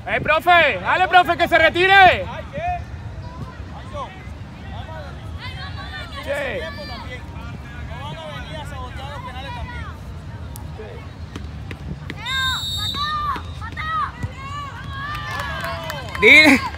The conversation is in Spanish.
Profe! ¡Dale, profe, que se retire! Che. Dile.